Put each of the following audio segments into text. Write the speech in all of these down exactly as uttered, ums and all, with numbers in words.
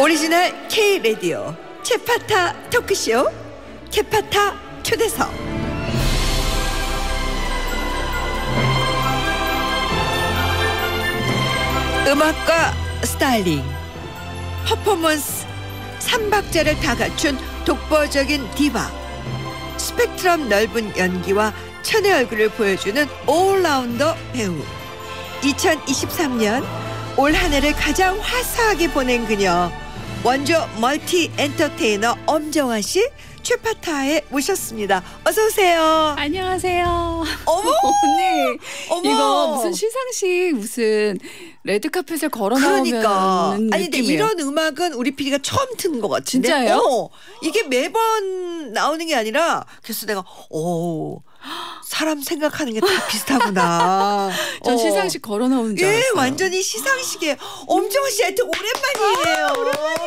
오리지널 K-라디오 최파타 토크쇼 최파타 초대석. 음악과 스타일링, 퍼포먼스 삼박자를 다 갖춘 독보적인 디바, 스펙트럼 넓은 연기와 천의 얼굴을 보여주는 올라운더 배우. 이천이십삼 년 올 한 해를 가장 화사하게 보낸 그녀, 원조 멀티 엔터테이너 엄정화 씨 최파타에 모셨습니다. 어서 오세요. 안녕하세요. 어머 언니, 어머. 이거 무슨 시상식 무슨 레드카펫에 걸어 그러니까 나오는 아니 근데 느낌이에요. 이런 음악은 우리 피디가 처음 듣는 것 같은데. 진짜요? 어, 이게 매번 나오는 게 아니라 그래서 내가 오 사람 생각하는 게 다 비슷하구나. 전 어. 시상식 걸어 나오는 줄 예, 알았어요. 완전히 시상식에 엄정화 씨한테 오랜만이에요. 아,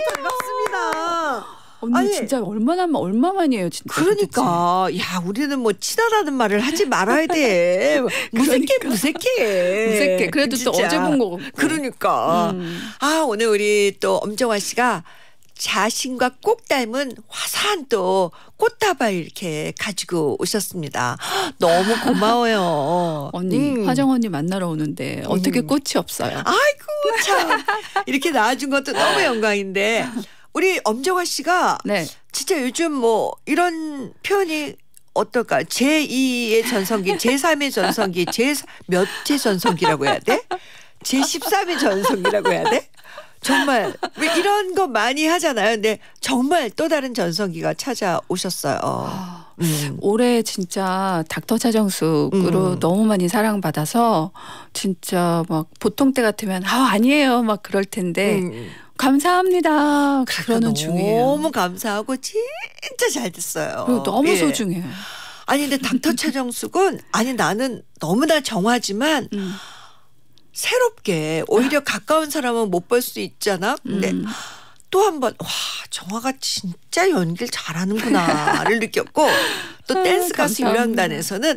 반갑습니다. 언니 아니, 진짜 얼마나 얼마만이에요, 진짜. 그러니까 야 우리는 뭐 친하다는 말을 하지 말아야 돼. 무색해 그러니까. 무색해. 무색해. 그래도 또 진짜. 어제 본 거. 그러니까 음. 아 오늘 우리 또 엄정화 씨가 자신과 꼭 닮은 화사한 또 꽃다발 이렇게 가지고 오셨습니다. 너무 고마워요. 언니, 음. 화정 언니 만나러 오는데 어떻게 음. 꽃이 없어요? 아이고 참 이렇게 나와준 것도 너무 영광인데 우리 엄정화 씨가 네. 진짜 요즘 뭐 이런 표현이 어떨까? 제이의 전성기, 제삼의 전성기, 제몇째 전성기라고 해야 돼? 제십삼의 전성기라고 해야 돼? 정말 왜 이런 거 많이 하잖아요. 근데 정말 또 다른 전성기가 찾아오셨어요. 아, 음. 올해 진짜 닥터 차정숙으로 음. 너무 많이 사랑받아서 진짜 막 보통 때 같으면 아 아니에요 막 그럴 텐데 음. 감사합니다 그러는 너무 중이에요. 너무 감사하고 진짜 잘 됐어요. 그리고 너무 예. 소중해요. 아니 근데 닥터 최정숙은 아니 나는 너무나 정하지만 음. 새롭게 오히려 가까운 사람은 못 볼 수 있잖아. 근데 음. 또 한 번 와 정화가 진짜 연기를 잘하는구나를 느꼈고 또 댄스 가수 감사합니다. 유랑단에서는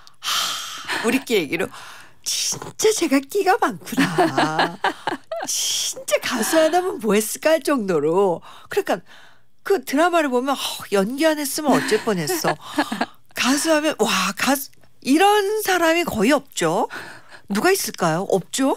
하, 우리끼리 얘기로 진짜 제가 끼가 많구나. 진짜 가수 하나면 뭐 했을까 할 정도로. 그러니까 그 드라마를 보면 어, 연기 안 했으면 어쩔 뻔했어. 가수 하면 와 가수 이런 사람이 거의 없죠. 누가 있을까요? 없죠?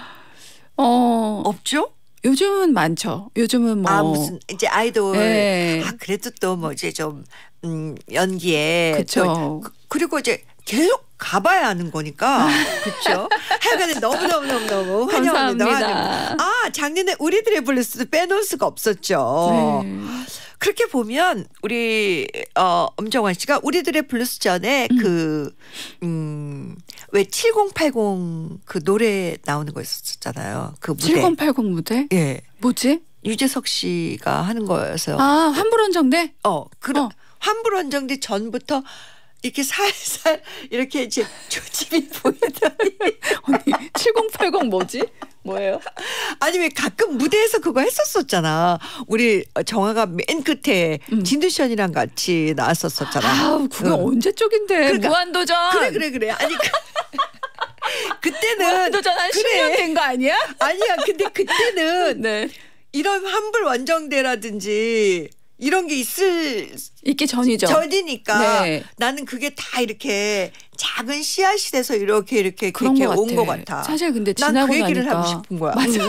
어 없죠? 요즘은 많죠. 요즘은 뭐 아 무슨 이제 아이돌. 네. 아 그래도 또 뭐 이제 좀 음, 연기에 그쵸. 또 그- 그리고 이제 계속 가봐야 하는 거니까 그렇죠. 하여간에 너무 너무 너무 너무 환영합니다. 감사합니다. 환영합니다. 아 작년에 우리들의 블루스도 빼놓을 수가 없었죠. 네. 그렇게 보면 우리 어, 엄정화 씨가 우리들의 블루스 전에 그 음, 왜 칠공팔공 그 노래 나오는 거 있었잖아요. 그 무대. 칠공팔공 무대? 예. 뭐지? 유재석 씨가 하는 거여서. 아 환불원정대? 어, 그럼 어. 환불원정대 전부터 이렇게 살살 이렇게 이제 조짐이 보이더니 언니 칠공팔공 뭐지? 뭐예요? 아니 왜 가끔 무대에서 그거 했었었잖아. 우리 정화가 맨 끝에 음. 진두션이랑 같이 나왔었었잖아. 아 그게 응. 언제 쪽인데 그러니까. 무한도전. 그래 그래 그래. 아니 그, 그때는 무한도전 한 십 년 된 거 아니야? 아니야. 근데 그때는 네. 이런 환불 원정대라든지 이런 게 있을 있기 전이죠. 전이니까 네. 나는 그게 다 이렇게 작은 씨앗이 돼서 이렇게 이렇게 그런 이렇게 것 온 같아. 것 같아. 사실 근데 난 지나고 그 얘기를 나니까 하고 싶은 거야. 맞아.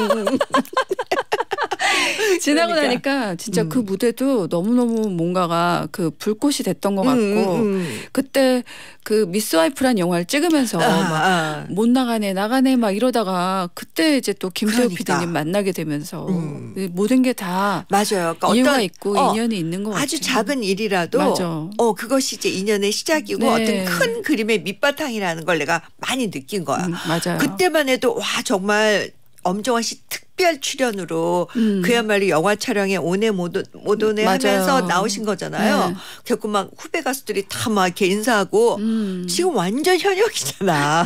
지나고 그러니까. 나니까 진짜 음. 그 무대도 너무너무 뭔가가 그 불꽃이 됐던 것 같고 음, 음. 그때 그 미스 와이프란 영화를 찍으면서 아, 막 아. 못 나가네 나가네 막 이러다가 그때 이제 또 김태호 그러니까. 피디님 만나게 되면서 음. 이 모든 게 다 맞아요. 그러니까 이유가 어떤 있고 어, 인연이 있는 것 같아요. 아주 작은 일이라도 맞아. 어 그것이 이제 인연의 시작이고 네. 어떤 큰 그림의 밑바탕이라는 걸 내가 많이 느낀 거야. 음, 맞아요. 그때만 해도 와 정말 엄정화 씨 특별 출연으로 음. 그야말로 영화 촬영에 오네 못, 못 오네 맞아요. 하면서 나오신 거잖아요. 네. 결국 막 후배 가수들이 다 막 이렇게 인사하고 음. 지금 완전 현역이잖아.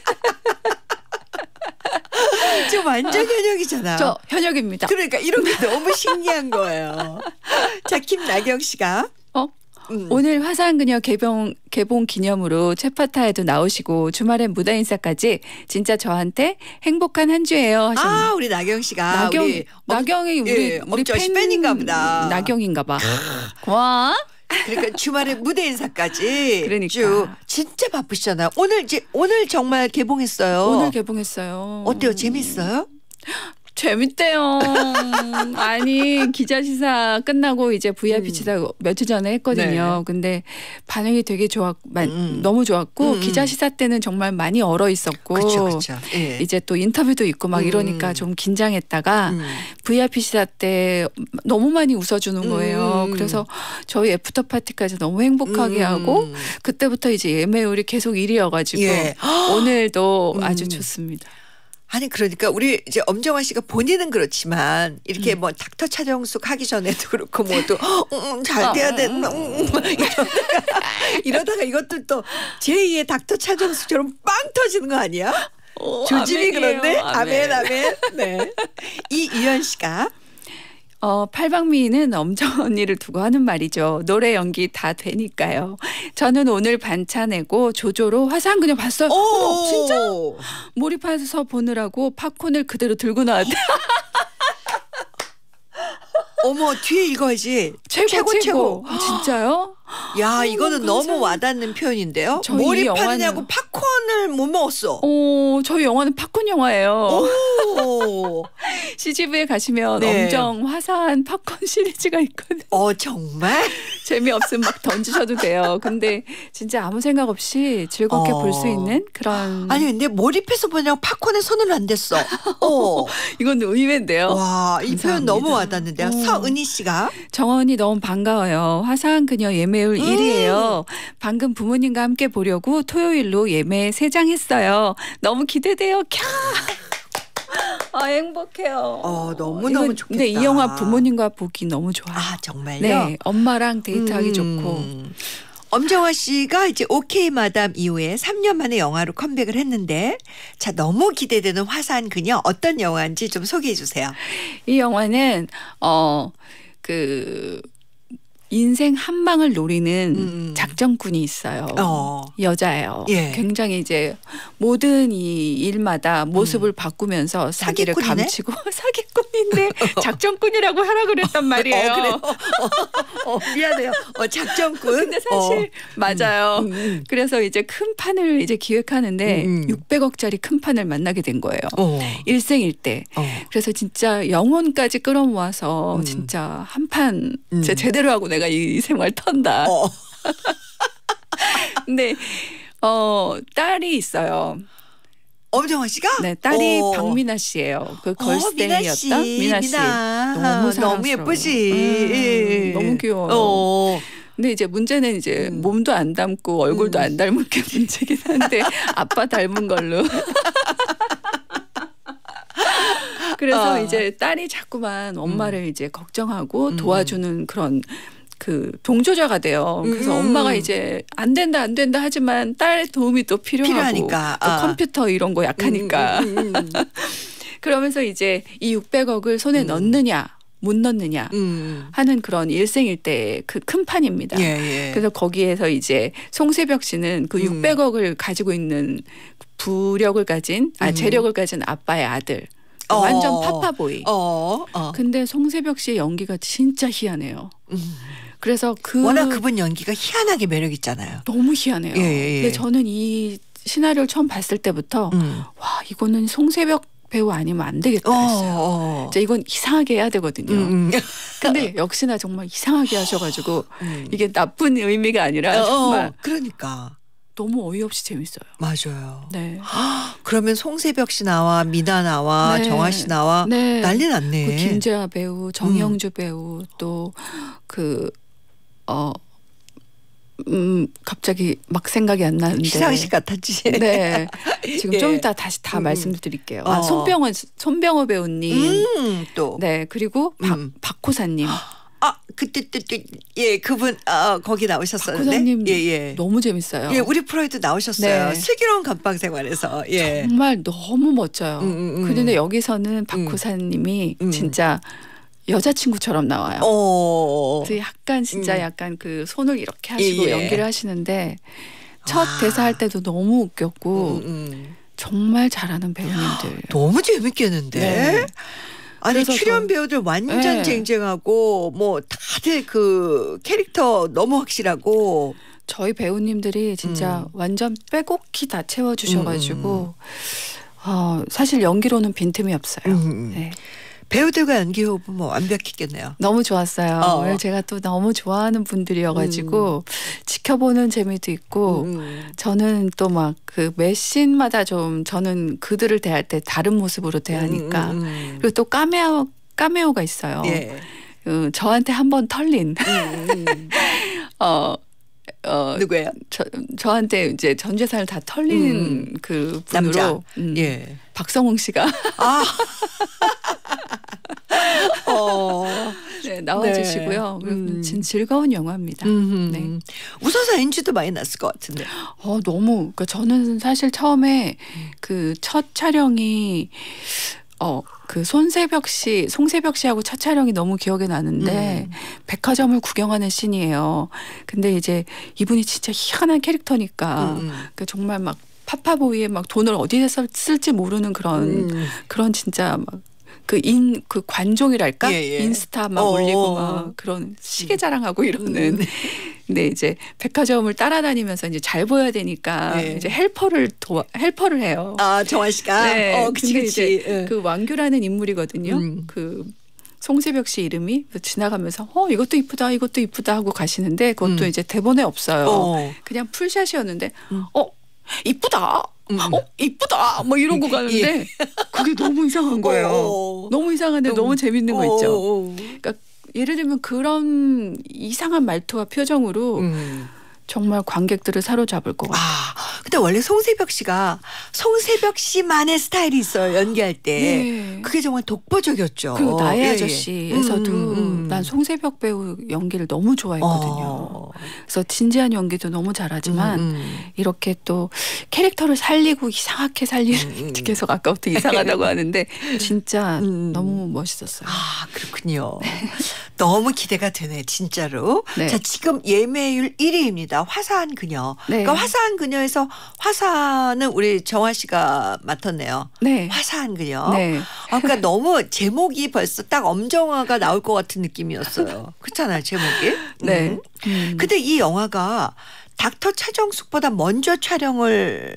지금 완전 현역이잖아. 저 현역입니다. 그러니까 이런 게 너무 신기한 거예요. 자, 김나경 씨가 어? 음. 오늘 화사한그녀 개봉 개봉 기념으로 최파타에도 나오시고 주말엔 무대 인사까지 진짜 저한테 행복한 한 주예요 하셨네요. 아 우리 나경 씨가 나경 우리 나경이 우리 예, 우리 엄청 팬인가 보다. 나경인가 봐. 와. 그러니까 주말에 무대 인사까지 그러니까. 쭉 진짜 바쁘시잖아요. 오늘 이제 오늘 정말 개봉했어요. 오늘 개봉했어요. 어때요? 재밌어요? 재밌대요. 아니 기자 시사 끝나고 이제 브이아이피 음. 시사 며칠 전에 했거든요. 네. 근데 반응이 되게 좋았, 음. 너무 좋았고 음. 기자 시사 때는 정말 많이 얼어 있었고 그렇죠, 그렇죠. 예. 이제 또 인터뷰도 있고 막 음. 이러니까 좀 긴장했다가 음. 브이아이피 시사 때 너무 많이 웃어주는 거예요. 음. 그래서 저희 애프터 파티까지 너무 행복하게 음. 하고 그때부터 이제 예매율이 계속 일 위여가지고 예. 오늘도 음. 아주 좋습니다. 아니 그러니까 우리 이제 엄정화 씨가 본인은 그렇지만 이렇게 음. 뭐 닥터 차정숙 하기 전에도 그렇고 뭐또 음, 음, 잘 돼야 어, 돼 음, 음, 이러다가, 이러다가 이것도 또 제이의 닥터 차정숙처럼 빵 터지는 거 아니야? 오, 조짐이 아멘이에요. 그런데 아멘 아멘. 아멘. 네. 이유연 씨가 어, 팔방미인은 엄정 언니를 두고 하는 말이죠. 노래 연기 다 되니까요. 저는 오늘 반차 내고 조조로 화사한 그녀 봤어요. 어머, 진짜? 몰입해서 보느라고 팝콘을 그대로 들고 나왔대. 어머 뒤에 읽어야지. 최고 최고, 최고. 최고. 아, 진짜요? 야 이거는 너무 너무 와닿는 표현인데요. 저희 몰입하느냐고 영화는- 팝콘을 못 먹었어. 오, 저희 영화는 팝콘 영화예요. 오. 씨지비에 가시면 네. 엄정 화사한 팝콘 시리즈가 있거든요. 어 정말? 재미없으면 막 던지셔도 돼요. 근데 진짜 아무 생각 없이 즐겁게 어. 볼 수 있는 그런. 아니 근데 몰입해서 보냐고 팝콘에 손을 안 댔어. 어. 이건 의외인데요. 와, 이 표현 감사합니다. 너무 와닿는데요. 어. 서은희 씨가 정원이 너무 반가워요. 화사한 그녀 예매율 음. 일 위예요. 방금 부모님과 함께 보려고 토요일로 예매 세 장 했어요. 너무 기대돼요. 캬. 아 행복해요. 어, 너무너무 이건- 좋겠다. 근데 이 영화 부모님과 보기 너무 좋아요. 아 정말요? 네, 엄마랑 데이트하기 음. 좋고. 엄정화 씨가 이제 오케이 마담 이후에 삼 년 만에 영화로 컴백을 했는데 자 너무 기대되는 화사한 그녀 어떤 영화인지 좀 소개해 주세요. 이 영화는 어 그 인생 한 방을 노리는 음. 작전꾼이 있어요. 어. 여자예요. 예. 굉장히 이제 모든 이 일마다 모습을 바꾸면서 자기를 음. 사기꾼이네? 감추고 사기꾼인데 작전꾼이라고 하라 그랬단 말이에요. 어, 그래요? 어, 어, 미안해요. 어, 작전꾼. 근데 사실 맞아요. 음, 음. 그래서 이제 큰 판을 이제 기획하는데 음, 음. 육백억짜리 큰 판을 만나게 된 거예요. 어. 일생일대. 어. 그래서 진짜 영혼까지 끌어모아서 음. 진짜 한 판 음. 제대로 하고 내가 이 생활 턴다. 어. 근데 어 딸이 있어요. 엄정화 씨가? 네, 딸이 어. 박미나 씨예요. 그 어, 미나 씨. 걸스데이였던 미나 씨. 미나. 너무 너무 사랑스러워. 예쁘지. 음, 예. 너무 귀여워요. 어. 근데 이제 문제는 이제 음. 몸도 안 닮고 얼굴도 음. 안 닮은 게 문제긴 한데 아빠 닮은 걸로. 그래서 어. 이제 딸이 자꾸만 엄마를 이제 걱정하고 음. 도와주는 그런 그 동조자가 돼요. 그래서 음. 엄마가 이제 안 된다 안 된다 하지만 딸 도움이 또 필요하고 필요하니까. 또 아. 컴퓨터 이런 거 약하니까. 음, 음, 음, 그러면서 이제 이 육백억을 손에 음. 넣느냐 못 넣느냐 음. 하는 그런 일생일대 그 큰 판입니다. 예, 예. 그래서 거기에서 이제 송세벽 씨는 그 음. 육백억을 가지고 있는 부력을 가진 아 음. 재력을 가진 아빠의 아들. 어. 완전 파파보이. 어, 어. 근데 송세벽 씨의 연기가 진짜 희한해요. 음. 그래서 그 워낙 그분 연기가 희한하게 매력 있잖아요. 너무 희한해요. 예, 예, 예. 근데 저는 이 시나리오를 처음 봤을 때부터 음. 와 이거는 송세벽 배우 아니면 안 되겠다 어, 했어요. 어. 이제 이건 이상하게 해야 되거든요. 음, 음. 근데 역시나 정말 이상하게 하셔가지고 음. 이게 나쁜 의미가 아니라 어, 정말 그러니까 너무 어이없이 재밌어요. 맞아요. 네. 그러면 송세벽 씨 나와 미나 나와 네. 정화 씨 나와 네. 난리 났네. 그 김재하 배우, 정영주 배우 또 그 어 음 갑자기 막 생각이 안 나는데 시상식 같았지. 네. 지금 예. 좀 이따 다시 다 음. 말씀드릴게요. 어. 아, 손병호 손병호 배우님. 음, 또. 네. 그리고 박 음. 박호사님. 아, 그때 또예 그분 아, 거기 나오셨었는데. 박호사님 예, 예. 너무 재밌어요. 예, 우리 프로에도 나오셨어요. 네. 슬기로운 감방 생활에서. 예. 정말 너무 멋져요. 음, 음, 음. 그런데 여기서는 박호사님이 음. 진짜 여자친구처럼 나와요. 어. 그 약간 진짜 음. 약간 그 손을 이렇게 하시고 예. 연기를 하시는데 첫 아. 대사 할 때도 너무 웃겼고 음, 음. 정말 잘하는 배우님들. 너무 재밌겠는데. 네. 아니 그래서 출연 저- 배우들 완전 네. 쟁쟁하고 뭐 다들 그 캐릭터 너무 확실하고. 저희 배우님들이 진짜 음. 완전 빼곡히 다 채워주셔가지고 어, 사실 연기로는 빈틈이 없어요. 음. 네. 배우들과 연기 호흡은 뭐 완벽했겠네요. 너무 좋았어요. 어. 오늘 제가 또 너무 좋아하는 분들이어가지고 지켜보는 재미도 있고 음. 저는 또 막 그 매 씬마다 좀 저는 그들을 대할 때 다른 모습으로 대하니까 음, 음. 그리고 또 까메오 까메오가 있어요. 예. 어, 저한테 한 번 털린 음, 음. 어, 어, 누구예요? 저, 저한테 이제 전 재산을 다 털린 음. 그 남자. 분으로 음, 예. 박성웅 씨가 아. 어. 네, 나와주시고요. 네. 음. 진 즐거운 영화입니다. 음. 네. 웃어서 엔지도 많이 났을 것 같은데. 어, 너무, 그러니까 저는 사실 처음에 그 첫 촬영이, 어, 그 손새벽 씨, 송새벽 씨하고 첫 촬영이 너무 기억에 나는데 음. 백화점을 구경하는 씬이에요. 근데 이제 이분이 진짜 희한한 캐릭터니까 음, 음. 그 정말 막 파파보이에 막 돈을 어디에서 쓸지 모르는 그런, 음. 그런 진짜 막 그 인, 그 관종이랄까? 예, 예. 인스타 막 어, 올리고 어. 막 그런 시계 자랑하고 이러는. 음. 근데 이제 백화점을 따라다니면서 이제 잘 보여야 되니까 예. 이제 헬퍼를 도와, 헬퍼를 해요. 아 정환 씨가. 네. 어, 그치 근데 그치. 이제 예. 그 왕규라는 인물이거든요. 음. 그 송새벽 씨 이름이 그래서 지나가면서 어 이것도 이쁘다 이것도 이쁘다 하고 가시는데 그것도 음. 이제 대본에 없어요. 어. 그냥 풀샷이었는데 음. 어 이쁘다. 음. 어 이쁘다. 뭐 이러고 가는데 그게 너무 이상한 거예요. 어, 어. 너무 이상한데 음. 너무 재밌는 거 어, 있죠. 어, 어. 그러니까 예를 들면 그런 이상한 말투와 표정으로 음. 정말 관객들을 사로잡을 것 같아요. 아, 근데 원래 송새벽 씨가 송새벽 씨만의 스타일이 있어요. 연기할 때. 예. 그게 정말 독보적이었죠. 그리고 나의 예, 예. 아저씨에서도 음, 음, 음. 난 송새벽 배우 연기를 너무 좋아했거든요. 어. 그래서 진지한 연기도 너무 잘하지만 음, 음. 이렇게 또 캐릭터를 살리고 이상하게 살리는 음, 음. 계속 아까부터 이상하다고 하는데 진짜 음. 너무 멋있었어요. 아, 그렇군요. 너무 기대가 되네, 진짜로. 네. 자, 지금 예매율 일 위입니다. 화사한 그녀. 네. 그러니까 화사한 그녀에서 화사는 우리 정화 씨가 맡았네요. 네. 화사한 그녀. 네. 아, 그러니까 너무 제목이 벌써 딱 엄정화가 나올 것 같은 느낌이었어요. 그렇잖아요, 제목이. 네. 음. 음. 근데 이 영화가 닥터 차정숙보다 먼저 촬영을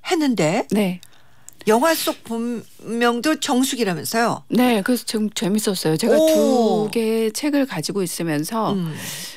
했는데 네. 영화 속 본명도 정숙이라면서요. 네. 그래서 좀 재밌었어요. 제가 오. 두 개의 책을 가지고 있으면서 음.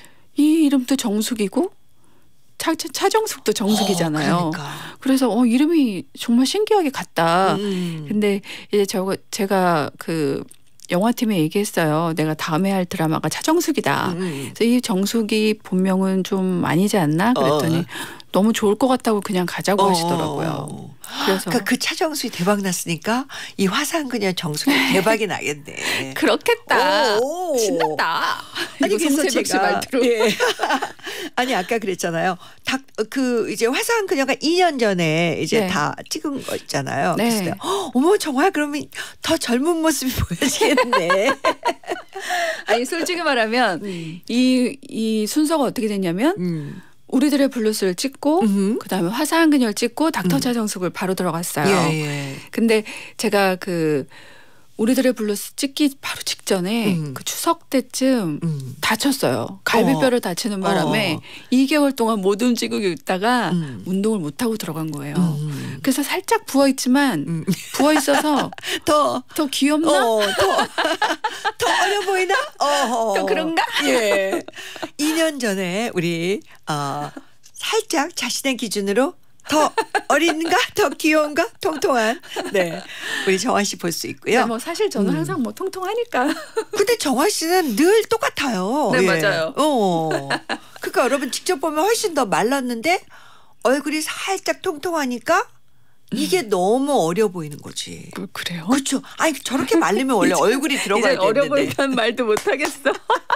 이 이름도 정숙이고 차, 차정숙도 정숙이잖아요. 어, 그러니까. 그래서 어 이름이 정말 신기하게 같다. 음. 근데 이제 저 제가 그 영화팀에 얘기했어요. 내가 다음에 할 드라마가 차정숙이다. 음. 그래서 이 정숙이 본명은 좀 아니지 않나? 그랬더니 어. 너무 좋을 것 같다고 그냥 가자고 어. 하시더라고요. 그래서 그러니까 그 차정숙이 대박 났으니까 이 화사한 그녀 정숙이 대박이 나겠네. 그렇겠다. 오. 신난다. 아니 이거 그래서 송새벽 씨 제가 말투로. 예. 아니 아까 그랬잖아요. 다 그 이제 화사한 그녀가 이 년 전에 이제 네. 다 찍은 거 있잖아요. 네. 그래서 내가, 어머 정말 그러면 더 젊은 모습이 보여지겠네. 아니 솔직히 말하면 음. 이, 이 순서가 어떻게 됐냐면 음. 우리들의 블루스를 찍고 음흠. 그다음에 화사한 그녀를 찍고 닥터 음. 차정숙을 바로 들어갔어요. 예, 예. 근데 제가 그 우리들의 블루스 찍기 바로 직전에 음. 그 추석 때쯤 음. 다쳤어요. 갈비뼈를 다치는 바람에 어. 이 개월 동안 못 움직이고 있다가 음. 운동을 못 하고 들어간 거예요. 음. 그래서 살짝 부어 있지만 음. 부어 있어서 더 더 귀엽나? 어, 더, 더 어려 보이나? 어, 또 그런가? 예. 이 년 전에 우리 어, 살짝 자신의 기준으로 더 어린가? 더 귀여운가? 통통한. 네. 우리 정화 씨 볼 수 있고요. 네, 뭐 사실 저는 음. 항상 뭐 통통하니까. 근데 정화 씨는 늘 똑같아요. 네, 예. 맞아요. 어. 그러니까 여러분 직접 보면 훨씬 더 말랐는데 얼굴이 살짝 통통하니까 이게 너무 어려 보이는 거지. 그- 그래요? 그렇죠. 아니 저렇게 말리면 원래 얼굴이 들어가야 이제 어려 되는데. 보인다는 말도 못 하겠어.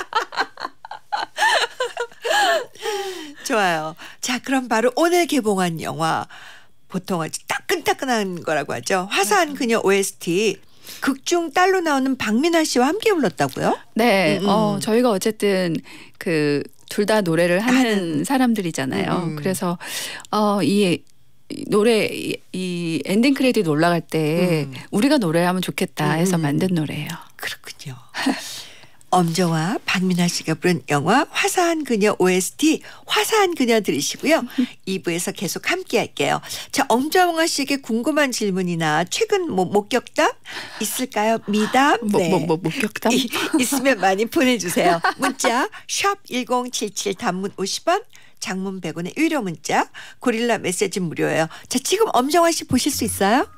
좋아요. 자, 그럼 바로 오늘 개봉한 영화 보통 아주 따끈따끈한 거라고 하죠. 화사한 그녀 오에스티. 극중 딸로 나오는 박민아 씨와 함께 불렀다고요? 네, 음, 음. 어, 저희가 어쨌든 그 둘 다 노래를 하는 하는. 사람들이잖아요. 음, 음. 그래서 어, 이 이 노래 이, 이 엔딩 크레딧 올라갈 때 음. 우리가 노래하면 좋겠다 해서 음. 만든 노래예요. 그렇군요. 엄정화, 박민아 씨가 부른 영화 화사한 그녀 오에스티 화사한 그녀 들으시고요. 이 부에서 계속 함께 할게요. 자, 엄정화 씨에게 궁금한 질문이나 최근 뭐 목격담 있을까요? 미담? 뭐, 뭐, 뭐, 목격담? 이- 있으면 많이 보내주세요. 문자 샵 일공칠칠 단문 오십 원 장문 백 원의 유료 문자 고릴라 메시지 무료예요. 자, 지금 엄정화 씨 보실 수 있어요?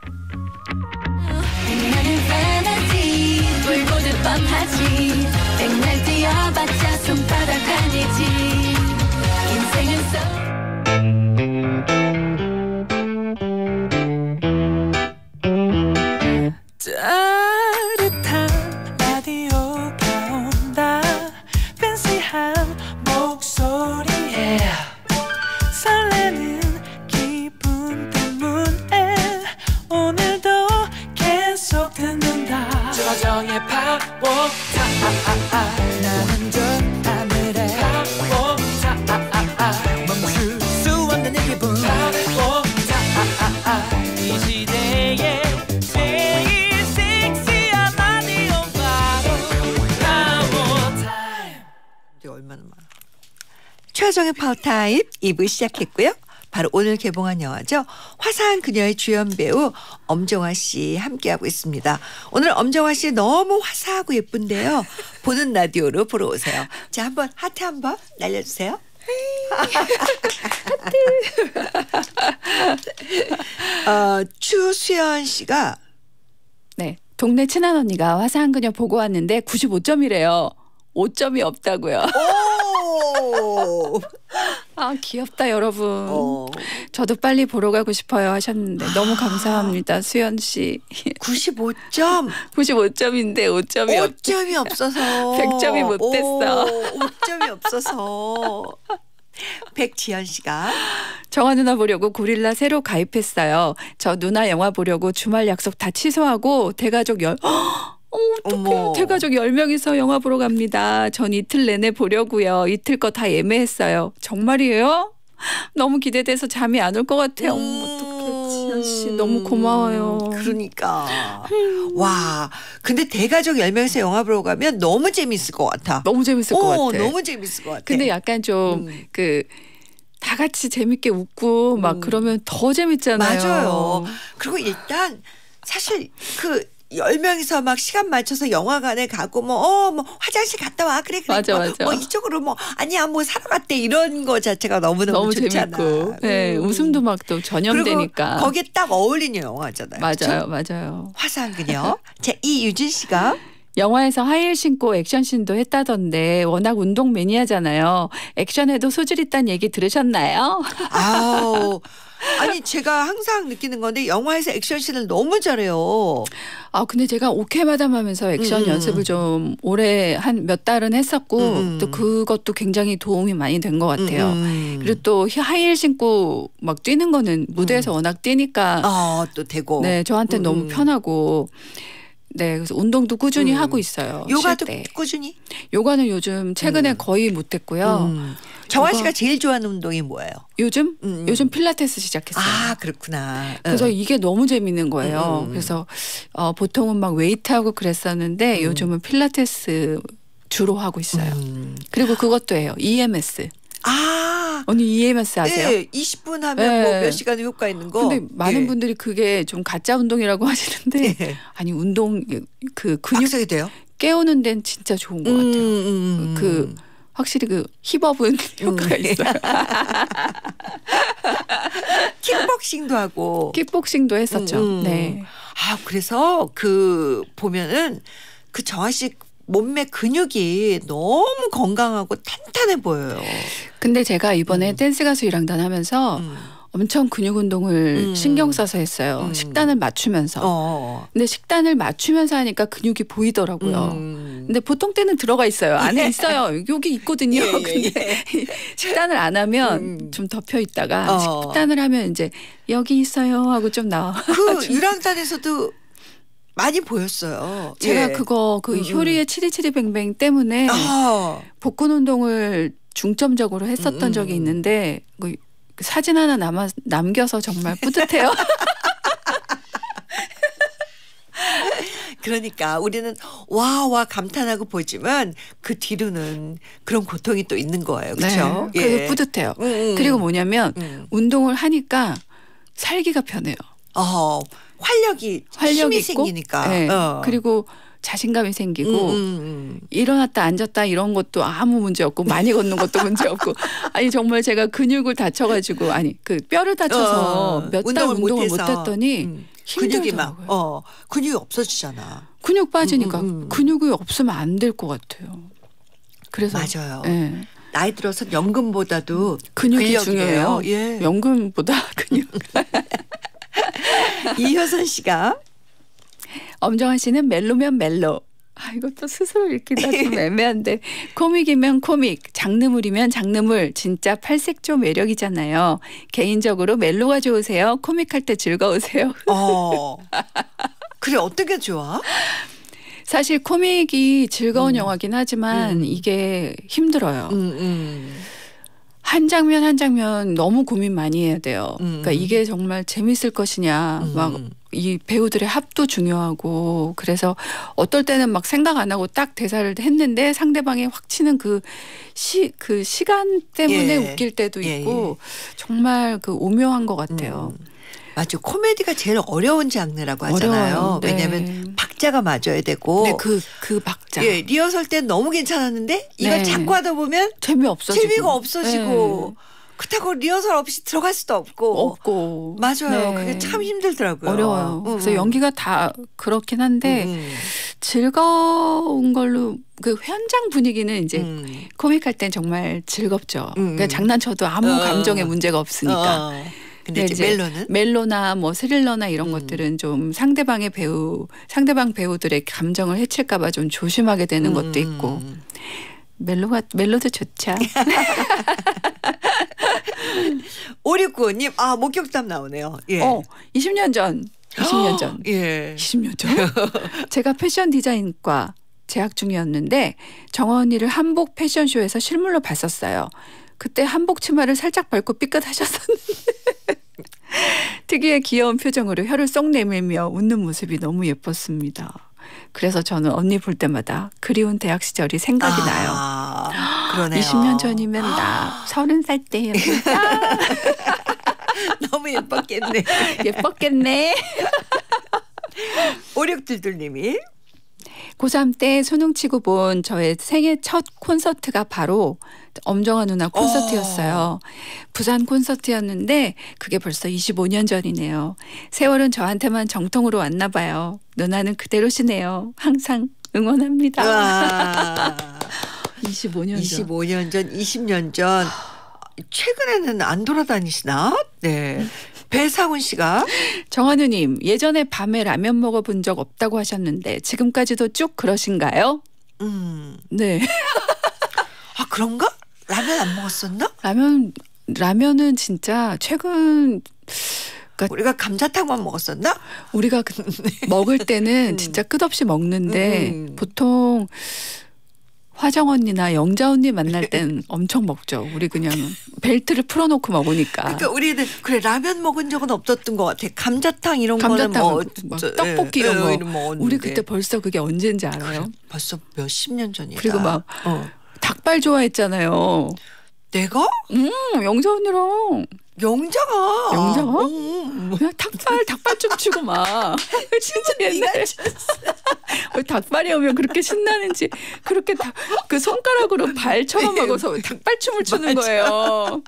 나는 페널티 불보듯 뻔하지 백날 뛰어봤자 손바닥 아니지 인생은 속 따뜻한 라디오가 온다 팬시한 목소리에 설레는 기분 때문에 오늘도 계속 듣는다 조정의 파워타 나는 좋아하늘에 파워타 멈출 수 없는 이 기분 파워타 이 시대의 제일 섹시한 라디오 바로 파워타임 이게 얼마나 많아. 최정의 파워타임 이 부 시작했고요. 바로 오늘 개봉한 영화죠. 화사한 그녀의 주연 배우 엄정화 씨 함께하고 있습니다. 오늘 엄정화 씨 너무 화사하고 예쁜데요. 보는 라디오로 보러 오세요. 자, 한번 하트 한번 날려주세요. 하트. 어, 추수연 씨가 네, 동네 친한 언니가 화사한 그녀 보고 왔는데 구십오 점이래요. 오 점이 없다고요. 오. 아, 귀엽다 여러분. 어. 저도 빨리 보러 가고 싶어요 하셨는데 너무 감사합니다. 수연 씨. 구십오 점. 구십오 점인데 오 점이 없. 오 점이 없어서 백 점이 못 됐어. 오 점이 없어서. 백지연 씨가 정화 누나 보려고 고릴라 새로 가입했어요. 저 누나 영화 보려고 주말 약속 다 취소하고 대가족 열 어, 어머. 어떡해. 대가족 열 명이서 영화 보러 갑니다. 전 이틀 내내 보려고요. 이틀 거 다 예매했어요. 정말이에요? 너무 기대돼서 잠이 안 올 것 같아요. 어머, 어떡해. 지연 씨 너무 고마워요. 그러니까. 와, 근데 대가족 열 명이서 영화 보러 가면 너무 재밌을 것 같아. 너무 재밌을 것 어, 같아. 너무 재밌을 것 같아. 근데 약간 좀 음. 그 다 같이 재밌게 웃고 막 음. 그러면 더 재밌잖아요. 맞아요. 그리고 일단 사실 그 열 명이서 막 시간 맞춰서 영화관에 가고 뭐 어 뭐 화장실 갔다 와 그래 그래 맞아, 뭐, 맞아. 뭐 이쪽으로 뭐 아니야 뭐 사러 갔대 이런 거 자체가 너무너무 너무 좋잖아. 재밌고. 네, 음. 웃음도 막 또 전염되니까. 그리고 거기에 딱 어울리는 영화잖아요. 맞아요, 그쵸? 맞아요. 화사한 그녀. 자, 이유진 씨가 영화에서 하이힐 신고 액션씬도 했다던데 워낙 운동 매니아잖아요. 액션에도 소질 있다는 얘기 들으셨나요? 아우 아니 제가 항상 느끼는 건데 영화에서 액션씬을 너무 잘해요. 아 근데 제가 오케이 마담 하면서 액션 음. 연습을 좀 오래 한 몇 달은 했었고 음. 또 그것도 굉장히 도움이 많이 된 것 같아요. 음. 그리고 또 하이힐 신고 막 뛰는 거는 무대에서 워낙 뛰니까 아, 또 되고. 네 저한테 음, 너무 음. 편하고 네 그래서 운동도 꾸준히 음. 하고 있어요. 요가도 쉴 때. 꾸준히. 요가는 요즘 최근에 음. 거의 못했고요. 음. 정화 요가- 씨가 제일 좋아하는 운동이 뭐예요? 요즘 음. 요즘 필라테스 시작했어요. 아, 그렇구나. 그래서 어. 이게 너무 재밌는 거예요. 음, 음. 그래서 어, 보통은 막 웨이트하고 그랬었는데 음. 요즘은 필라테스 주로 하고 있어요. 음. 그리고 그것도 해요. 이엠에스. 아, 언니 이엠에스 아세요? 네, 이십 분 하면 네. 뭐 몇 시간의 효과 있는 거. 근데 많은 예. 분들이 그게 좀 가짜 운동이라고 하시는데 네. 아니 운동 그 근육 박사이 돼요? 깨우는 데는 진짜 좋은 것 같아요. 음, 그 확실히 그 힙업은 효과가 네. 있어요. 킥복싱도 하고. 킥복싱도 했었죠. 음. 네. 아, 그래서 그 보면은 그 정화 씨 몸매 근육이 너무 건강하고 탄탄해 보여요. 근데 제가 이번에 음. 댄스 가수 일학단 하면서 음. 엄청 근육 운동을 음. 신경 써서 했어요. 음. 식단을 맞추면서. 어. 근데 식단을 맞추면서 하니까 근육이 보이더라고요. 음. 근데 보통 때는 들어가 있어요. 안에 있어요. 여기 있거든요. 예, 예, 근데 식단을 안 하면 음. 좀 덮여 있다가 어. 식단을 하면 이제 여기 있어요 하고 좀 나와. 그 유랑단에서도 많이 보였어요. 제가 예. 그거 그 음, 효리의 치리치리뱅뱅 때문에 아, 복근 운동을 중점적으로 했었던 음, 적이 음. 있는데 그 사진 하나 남아 남겨서 정말 뿌듯해요. 그러니까 우리는 와와 감탄하고 보지만 그 뒤로는 그런 고통이 또 있는 거예요. 그렇죠? 네, 그래서 뿌듯해요. 음, 음. 그리고 뭐냐면 음. 운동을 하니까 살기가 편해요. 어, 활력이 활력이 힘이 있고, 생기니까. 네, 어. 그리고 자신감이 생기고 음, 음, 음. 일어났다 앉았다 이런 것도 아무 문제 없고 많이 걷는 것도 문제 없고 아니 정말 제가 근육을 다쳐가지고 아니 그 뼈를 다쳐서 어, 몇 달 운동을 못했더니 음. 근육이 막 힘들더라고요. 어, 근육이 없어지잖아. 근육 빠지니까 음, 음, 음. 근육이 없으면 안 될 것 같아요. 그래서 맞아요. 예. 나이 들어서 연금보다도 근육이 근력이래요. 중요해요. 예. 연금보다 근육. 이효선 씨가 엄정한 씨는 멜로면 멜로. 아, 이것도 스스로 읽기가 좀 애매한데 코믹이면 코믹, 장르물이면 장르물. 진짜 팔색조 매력이잖아요. 개인적으로 멜로가 좋으세요? 코믹할 때 즐거우세요? 어. 그래 어떤 게 좋아? 사실 코믹이 즐거운 음. 영화긴 하지만 음. 이게 힘들어요. 음, 음. 한 장면 한 장면 너무 고민 많이 해야 돼요. 음. 그러니까 이게 정말 재밌을 것이냐. 음. 막 이 배우들의 합도 중요하고 그래서 어떨 때는 막 생각 안 하고 딱 대사를 했는데 상대방이 확 치는 그 시, 그 시간 때문에 예. 웃길 때도 예, 있고 정말 그 오묘한 것 같아요. 음. 맞아. 코미디가 제일 어려운 장르라고 하잖아요. 어려워요. 네. 왜냐하면 박자가 맞아야 되고. 근데 그, 그 박자. 예, 리허설 땐 너무 괜찮았는데 이걸 네. 자꾸 하다 보면 재미없어지고. 재미가 없어지고 네. 그렇다고 리허설 없이 들어갈 수도 없고. 없고. 맞아요. 네. 그게 참 힘들더라고요. 어려워요. 음, 그래서 음. 연기가 다 그렇긴 한데 음, 즐거운 걸로 그 현장 분위기는 이제 음. 코믹할 땐 정말 즐겁죠. 음. 그러니까 장난쳐도 아무 어. 감정에 문제가 없으니까. 어. 근데 이제 멜로는 멜로나 뭐 스릴러나 이런 음. 것들은 좀 상대방의 배우, 상대방 배우들의 감정을 해칠까봐 좀 조심하게 되는 것도 있고. 음. 멜로가 멜로도 좋죠. 오육구오님 아 목격담 나오네요. 예. 어, 이십 년 전, 이십 년 전, 예. 이십 년 전. 제가 패션 디자인과 재학 중이었는데 정화 언니를 한복 패션쇼에서 실물로 봤었어요. 그때 한복 치마를 살짝 밟고 삐끗하셨었는데 특유의 귀여운 표정으로 혀를 쏙 내밀며 웃는 모습이 너무 예뻤습니다. 그래서 저는 언니 볼 때마다 그리운 대학 시절이 생각이 나요. 아, 그러네요. 이십 년 전이면 나 서른 살 때였다. 너무 예뻤겠네. 예뻤겠네. 오육둘둘님이 고삼 때 수능 치고 본 저의 생애 첫 콘서트가 바로 엄정화 누나 콘서트였어요. 부산 콘서트였는데 그게 벌써 이십오 년 전이네요. 세월은 저한테만 정통으로 왔나 봐요. 누나는 그대로시네요. 항상 응원합니다. 와. 이십오 년 전. 이십오 년 전, 이십 년 전. 최근에는 안 돌아다니시나? 네. 배상훈 씨가 정한우님 예전에 밤에 라면 먹어본 적 없다고 하셨는데 지금까지도 쭉 그러신가요? 음. 네. 아 그런가? 라면 안 먹었었나? 라면 라면은 진짜 최근 우리가 감자탕만 먹었었나? 우리가 그 먹을 때는 음. 진짜 끝없이 먹는데 음. 보통 화정 언니나 영자 언니 만날 땐 엄청 먹죠. 우리 그냥 벨트를 풀어놓고 먹으니까. 그러니까 우리는 그래 라면 먹은 적은 없었던 것 같아. 감자탕 이런 감자탕, 거는 뭐 막 저, 떡볶이 예, 이런 거. 예, 먹었는데. 우리 그때 벌써 그게 언제인지 알아요? 그래, 벌써 몇십 년 전이다. 그리고 막 어. 닭발 좋아했잖아요. 내가? 음, 영자 언니랑 영자가. 영자가? 음. 그냥 닭발 닭발춤 추고 막 진짜 옛날에 닭발이 오면 그렇게 신나는지 그렇게 다, 그 손가락으로 발처럼 먹어서 닭발춤을 추는 거예요.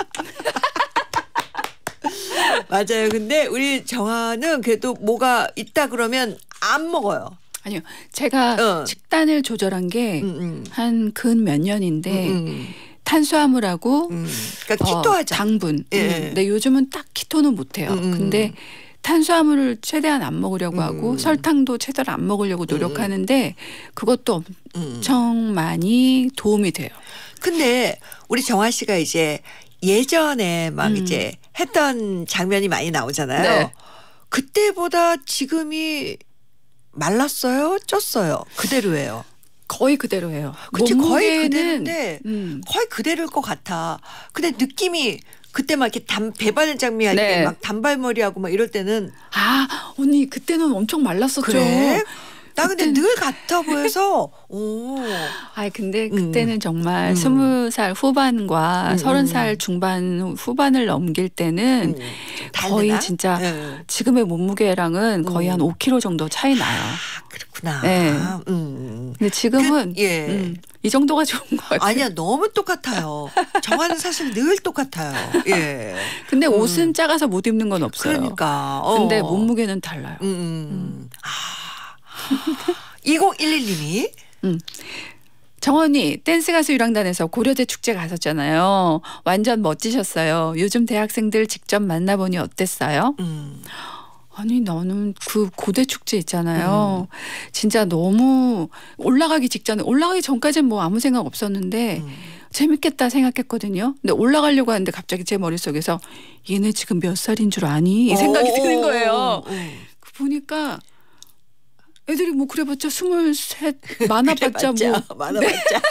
맞아요. 근데 우리 정아는 그래도 뭐가 있다 그러면 안 먹어요. 아니요, 제가 어. 식단을 조절한 게 음, 한 근 몇 음. 년인데 음, 탄수화물하고 음. 그러니까 어, 키토하자. 당분. 예. 음, 근데 요즘은 딱 키토는 못해요. 음, 음. 근데 탄수화물을 최대한 안 먹으려고 음. 하고 설탕도 최대한 안 먹으려고 노력하는데 그것도 음. 엄청 많이 도움이 돼요. 근데 우리 정아 씨가 이제 예전에 막 음. 이제 했던 장면이 많이 나오잖아요. 네. 그때보다 지금이 말랐어요? 쪘어요? 그대로예요. 거의 그대로예요. 그치 거의 몸무게는 그대로인데 음. 거의 그대로일 것 같아. 근데 느낌이 그때 막 이렇게 단 배바늘 장미 할 때 네. 막 단발머리하고 막 이럴 때는 아 언니 그때는 엄청 말랐었죠. 그래? 나 근데 그땐- 늘 같아 보여서 오. 아 근데 음. 그때는 정말 음. 스무 살 후반과 음, 서른 음. 살 중반 후반을 넘길 때는 음, 거의 다르나? 진짜 예. 지금의 몸무게랑은 거의 음. 한 오 킬로그램 정도 차이 나요. 아 그렇구나. 네. 음. 근데 지금은 그- 예. 음, 이 정도가 좋은 것 같아요. 아니야 너무 똑같아요. 정화는 사실 늘 똑같아요. 예. 근데 음. 옷은 작아서 못 입는 건 없어요. 그러니까. 어. 근데 몸무게는 달라요. 음. 음. 아. 이공일일 님이 음. 정원이 댄스 가수 유랑단에서 고려대 축제 가셨잖아요. 완전 멋지셨어요. 요즘 대학생들 직접 만나보니 어땠어요? 음. 아니 나는 그 고대 축제 있잖아요. 진짜 너무 올라가기 직전에 올라가기 전까지는 뭐 아무 생각 없었는데 음. 재밌겠다 생각했거든요. 근데 올라가려고 하는데 갑자기 제 머릿속에서 얘네 지금 몇 살인 줄 아니? 이 생각이 어, 드는 어, 거예요. 어, 어. 그 보니까 애들이 뭐 그래봤자 스물셋 많아봤자 뭐 그래봤자, 많아봤자.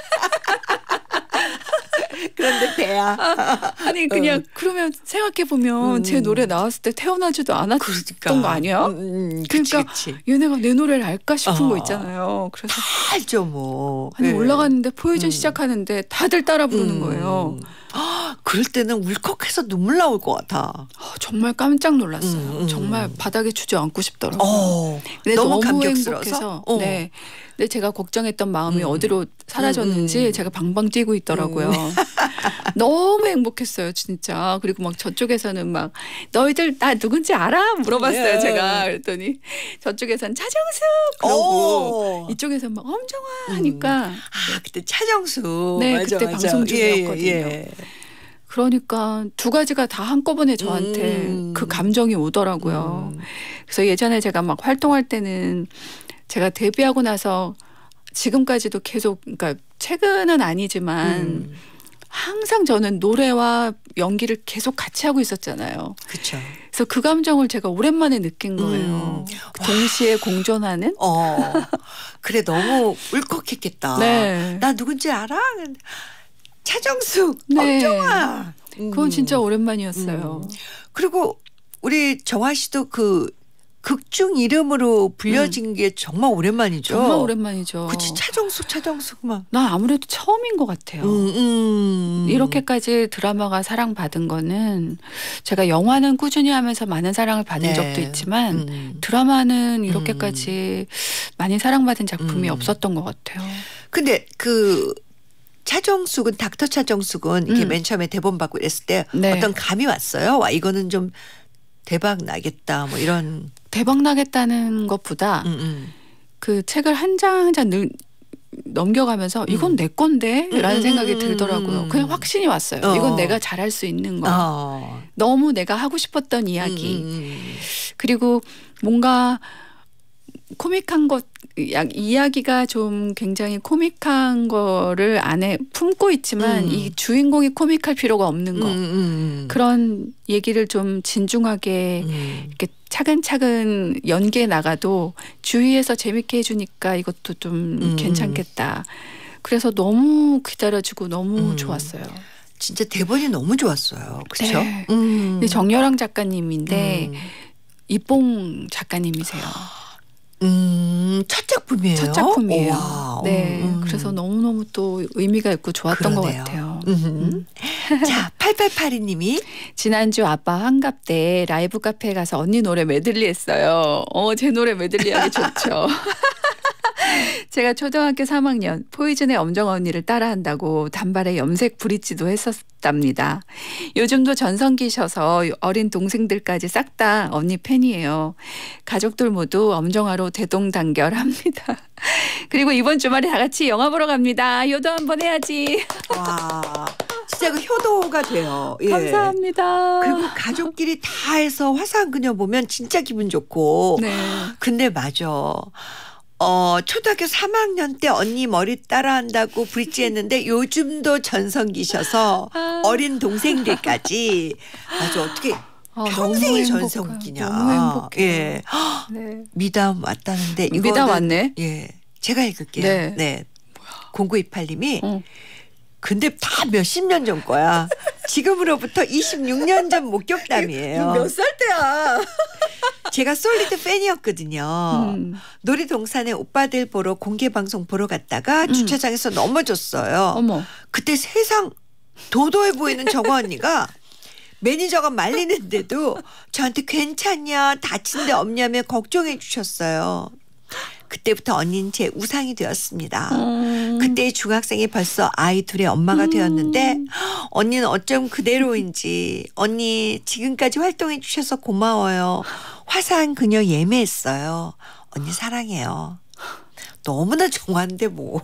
그런데 배야. 아니 그냥 그러면 생각해 보면 음. 제 노래 나왔을 때 태어나지도 않았던 그러니까. 거 아니야? 음, 음, 그치, 그러니까 그치. 얘네가 내 노래를 알까 싶은 어. 거 있잖아요. 그래서 알죠 뭐. 아니 예. 올라갔는데 포이즌 음. 시작하는데 다들 따라 부르는 음. 거예요. 아, 그럴 때는 울컥해서 눈물 나올 것 같아. 어, 정말 깜짝 놀랐어요. 음, 음. 정말 바닥에 주저앉고 싶더라고요. 어, 근데 너무 너무, 감격스러워서? 행복해서 어. 네. 근데 제가 걱정했던 마음이 음. 어디로 사라졌는지 음, 음. 제가 방방 뛰고 있더라고요. 너무 행복했어요, 진짜. 그리고 막 저쪽에서는 막 너희들 나 누군지 알아? 물어봤어요, 네. 제가. 그랬더니 저쪽에서는 차정숙 그러고 오. 이쪽에서 막 엄정화 음. 하니까 아, 그때 차정수. 네, 맞아, 그때 맞아. 방송 중이었거든요. 예, 예. 그러니까 두 가지가 다 한꺼번에 저한테 음. 그 감정이 오더라고요. 음. 그래서 예전에 제가 막 활동할 때는 제가 데뷔하고 나서 지금까지도 계속 그러니까 최근은 아니지만 음. 항상 저는 노래와 연기를 계속 같이 하고 있었잖아요. 그쵸. 그래서 그 감정을 제가 오랜만에 느낀 거예요. 음. 동시에 공존하는? 어. 그래, 너무 울컥했겠다. 네. 나 누군지 알아? 차정숙, 네. 엄정화. 그건 음. 진짜 오랜만이었어요. 음. 그리고 우리 정화 씨도 그 극중 이름으로 불려진 게 정말 오랜만이죠. 음. 정말 오랜만이죠. 그치, 차정숙, 차정숙 막. 난 아무래도 처음인 것 같아요. 음, 음. 이렇게까지 드라마가 사랑받은 거는 제가 영화는 꾸준히 하면서 많은 사랑을 받은 네. 적도 있지만 음. 드라마는 이렇게까지 많이 사랑받은 작품이 음. 없었던 것 같아요. 근데 그 차정숙은 닥터 차정숙은 이렇게 음. 맨 처음에 대본 받고 이랬을 때 네. 어떤 감이 왔어요. 와 이거는 좀 대박 나겠다 뭐 이런. 대박 나겠다는 것보다 음, 음. 그 책을 한 장 한 장 넘겨가면서 이건 내 건데 라는 음, 생각이 음, 들더라고요. 음. 그냥 확신이 왔어요. 어. 이건 내가 잘할 수 있는 거. 어. 너무 내가 하고 싶었던 이야기. 음, 음, 그리고 뭔가 코믹한 것 야- 이야기가 좀 굉장히 코믹한 거를 안에 품고 있지만 음. 이 주인공이 코믹할 필요가 없는 음, 거. 음, 음. 그런 얘기를 좀 진중하게 음. 이렇게 차근차근 연계해 나가도 주위에서 재밌게 해주니까 이것도 좀 음. 괜찮겠다. 그래서 너무 기다려지고 너무 음. 좋았어요. 진짜 대본이 너무 좋았어요. 그렇죠? 네. 음. 근데 정여랑 작가님인데 음. 이뽕 작가님이세요. 음, 첫 작품이에요. 첫 작품이에요. 우와. 네, 음. 그래서 너무너무 또 의미가 있고 좋았던 그러네요. 것 같아요. 음. 자, 팔팔팔이 님이 지난주 아빠 환갑 때 라이브 카페에 가서 언니 노래 메들리 했어요. 어, 제 노래 메들리 하기 좋죠. 제가 초등학교 삼 학년 포이즌의 엄정화 언니를 따라한다고 단발에 염색 브릿지도 했었답니다. 요즘도 전성기셔서 어린 동생들까지 싹 다 언니 팬이에요. 가족들 모두 엄정화로 대동단결합니다. 그리고 이번 주말에 다 같이 영화 보러 갑니다. 효도 한번 해야지. 와, 진짜 그 효도가 돼요. 예. 감사합니다. 그리고 가족끼리 다 해서 화사한 그녀 보면 진짜 기분 좋고. 네. 근데 맞아. 어, 초등학교 삼 학년 때 언니 머리 따라한다고 브릿지 했는데 요즘도 전성기셔서 아. 어린 동생들까지. 맞아. 어떻게 아, 평생의 너무 전성기냐. 행복해요. 너무 행복해. 예. 네. 미담 왔다는데 이거는 미담 왔네. 예. 제가 읽을게요. 네. 네. 공구이팔 님이 어. 근데 다 몇십 년 전 거야. 지금으로부터 이십육 년 전 목격담이에요. 몇 살 때야? 제가 솔리드 팬이었거든요. 음. 놀이동산에 오빠들 보러 공개 방송 보러 갔다가 주차장에서 넘어졌어요. 어머. 그때 세상 도도해 보이는 정화 언니가 매니저가 말리는데도 저한테 괜찮냐 다친 데 없냐며 걱정해 주셨어요. 그때부터 언니는 제 우상이 되었습니다. 음. 그때 중학생이 벌써 아이 둘의 엄마가 되었는데 언니는 어쩜 그대로인지 언니 지금까지 활동해 주셔서 고마워요. 화사한 그녀 예매했어요. 언니 사랑해요. 너무나 정한데 뭐.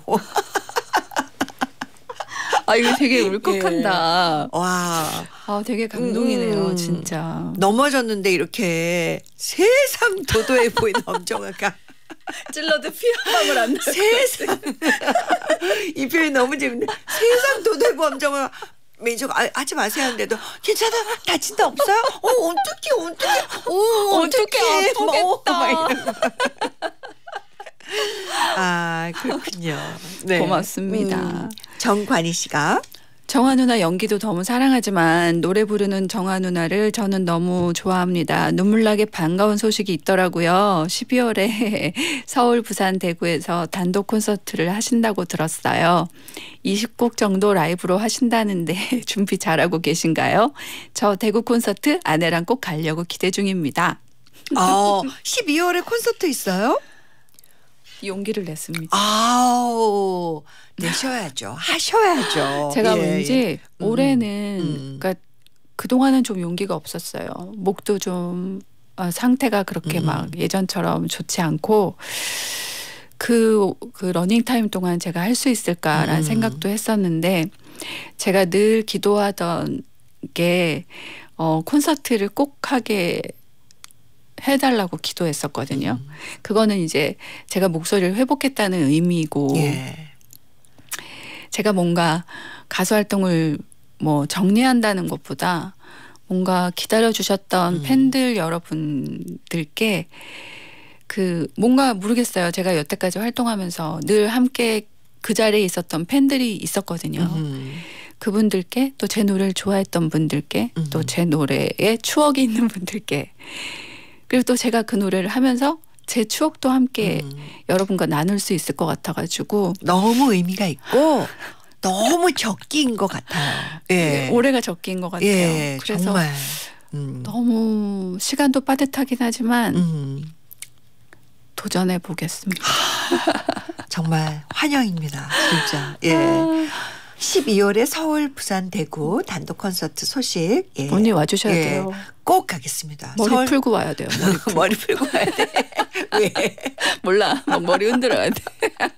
아 이거 되게 울컥한다. 와. 아 되게 감동이네요, 음. 진짜. 넘어졌는데 이렇게 세상 도도해 보이는 엄정화가 찔러도 피 한 방울 안 나. 세상 이 표현이 너무 재밌네. 세상 도도해 보이는 엄정화가 매니저가 아, 하지 마세요 하는데도 괜찮아 다친 데 없어요? 어 어떡해 어떡해 어 어떡해, 어떡해 아프겠다. 막 이런 거. 아 그렇군요. 네. 고맙습니다. 음, 정관희 씨가 정화 누나 연기도 너무 사랑하지만 노래 부르는 정화 누나를 저는 너무 좋아합니다. 눈물나게 반가운 소식이 있더라고요. 십이월에 서울, 부산, 대구에서 단독 콘서트를 하신다고 들었어요. 이십 곡 정도 라이브로 하신다는데 준비 잘하고 계신가요? 저 대구 콘서트 아내랑 꼭 가려고 기대 중입니다. 어, 십이월에 콘서트 있어요? 용기를 냈습니다. 아우 내셔야죠. 하셔야죠. 제가 예, 왠지 예. 올해는 음. 그러니까 그동안은 좀 용기가 없었어요. 목도 좀 어, 상태가 그렇게 음. 막 예전처럼 좋지 않고 그, 그 러닝타임 동안 제가 할 수 있을까라는 음. 생각도 했었는데 제가 늘 기도하던 게 어, 콘서트를 꼭 하게 해달라고 기도했었거든요. 음. 그거는 이제 제가 목소리를 회복했다는 의미고 예. 제가 뭔가 가수 활동을 뭐 정리한다는 것보다 뭔가 기다려주셨던 음. 팬들 여러분들께 그 뭔가 모르겠어요. 제가 여태까지 활동하면서 늘 함께 그 자리에 있었던 팬들이 있었거든요. 음. 그분들께 또 제 노래를 좋아했던 분들께 음. 또 제 노래에 추억이 있는 분들께 그리고 또 제가 그 노래를 하면서 제 추억도 함께 음. 여러분과 나눌 수 있을 것 같아가지고 너무 의미가 있고 너무 적기인 것 같아요. 예. 올해가 적기인 것 같아요. 예, 그래서 정말. 음. 너무 시간도 빠듯하긴 하지만 음. 도전해 보겠습니다. 정말 환영입니다. 진짜. 예. 십이월에 서울, 부산, 대구 단독 콘서트 소식. 예. 언니 와주셔야 예. 돼요. 꼭 가겠습니다. 머리 서울 풀고 와야 돼요. 머리 풀고. 머리 풀고 가야 돼. 왜? 몰라. 막 머리 흔들어야 돼.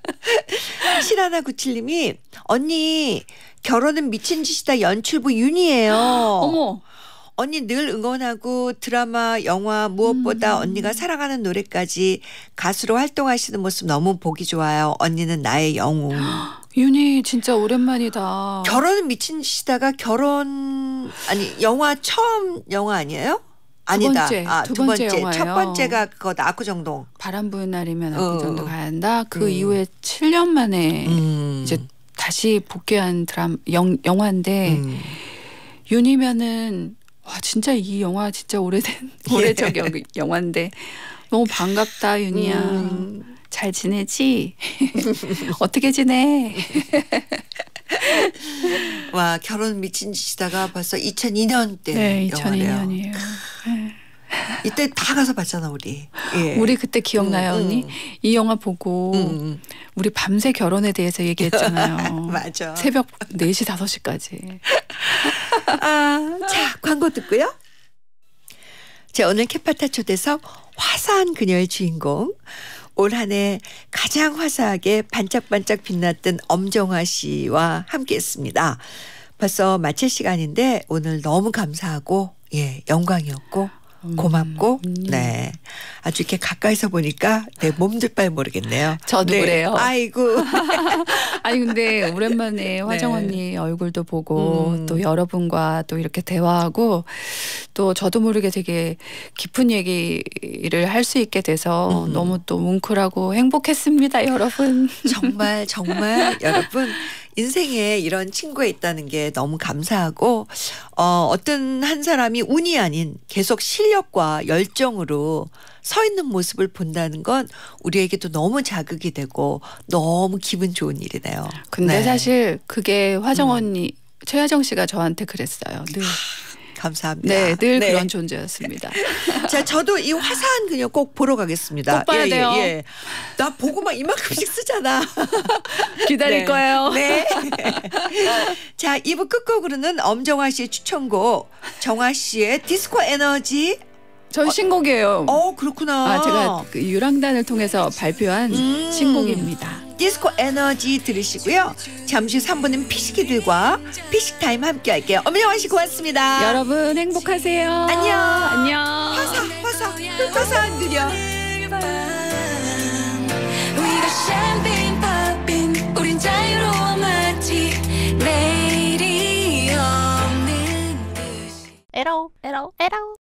칠하나구칠 님이 언니 결혼은 미친 짓이다 연출부 윤이에요. 어머. 언니 늘 응원하고 드라마, 영화 무엇보다 음. 언니가 사랑하는 노래까지 가수로 활동하시는 모습 너무 보기 좋아요. 언니는 나의 영웅. 윤희 진짜 오랜만이다. 결혼은 미친 짓이다가 결혼 아니 영화 처음 영화 아니에요? 아니다. 번째, 아, 두 두 번째. 번째 영화예요. 첫 번째가 그거다. 압구정동. 바람 부는 날이면 어. 압구정도 가야 한다. 그 음. 이후에 칠 년 만에 음. 이제 다시 복귀한 드라마 영, 영화인데 음. 윤이면은 와 진짜 이 영화 진짜 오래된 오래적 영- 영화인데 너무 반갑다 윤이야. 음. 잘 지내지? 어떻게 지내? 와 결혼 미친 짓이다가 벌써 이천이 년대 네, 영화래요. 이천이 년이에요. 이때 다 가서 봤잖아 우리. 예. 우리 그때 기억나요, 음, 언니? 음. 이 영화 보고 음. 우리 밤새 결혼에 대해서 얘기했잖아요. 맞아. 새벽 네 시 다섯 시까지. 아, 자 광고 듣고요. 자 오늘 캐파타 초대석 화사한 그녀의 주인공 올 한 해 가장 화사하게 반짝반짝 빛났던 엄정화 씨와 함께했습니다. 벌써 마칠 시간인데 오늘 너무 감사하고 예 영광이었고 고맙고 음. 네 아주 이렇게 가까이서 보니까 내 몸둘 바를 모르겠네요. 저도 네. 그래요. 아이고 아니 근데 오랜만에 화정 언니 얼굴도 보고 음. 또 여러분과 또 이렇게 대화하고 또 저도 모르게 되게 깊은 얘기를 할 수 있게 돼서 음. 너무 또 뭉클하고 행복했습니다, 여러분. 정말 정말 여러분 인생에 이런 친구가 있다는 게 너무 감사하고 어, 어떤 한 사람이 운이 아닌 계속 실력과 열정으로 서 있는 모습을 본다는 건 우리에게도 너무 자극이 되고 너무 기분 좋은 일이네요. 근데 네. 사실 그게 화정 음. 언니 최하정 씨가 저한테 그랬어요. 늘. 감사합니다. 네, 늘 네. 그런 존재였습니다. 자, 저도 이 화사한 그녀 꼭 보러 가겠습니다. 꼭 봐야 예, 돼요. 예, 예. 나 보고 막 이만큼씩 쓰잖아. 기다릴 네. 거예요. 네. 자, 이 부 끝곡으로는 엄정화 씨의 추천곡 정화 씨의 디스코 에너지. 전 신곡이에요. 어, 그렇구나. 아, 제가 그 유랑단을 통해서 발표한 음. 신곡입니다. 디스코 에너지 들으시고요. 잠시 후 삼 부는 피식이들과 피식타임 함께 할게요. 엄정화 씨 고맙습니다. 여러분 행복하세요. 안녕. 안녕. 화사, 화사, 화사한 그녀. 우리가 샴페인 popping 우린 자유로워 마치 내일이 없는 듯이 에러 에러 에러